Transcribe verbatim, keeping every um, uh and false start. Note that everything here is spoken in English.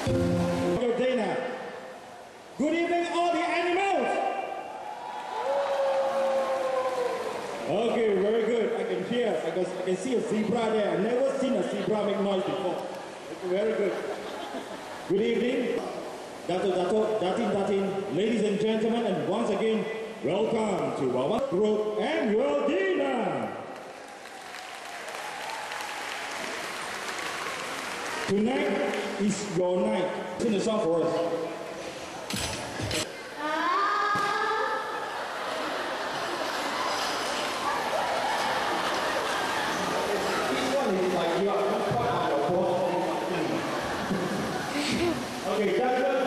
Good day now. Good evening, all the animals. Okay, very good. I can hear, I can, I can see a zebra there. I've never seen a zebra make noise before. Okay, very good. Good evening, Dato Dato, Datin Datin, ladies and gentlemen, and once again, welcome to our group annual dinner. Tonight is your night. Sing a song for us. This one is like you are not part of your boss. Okay, that's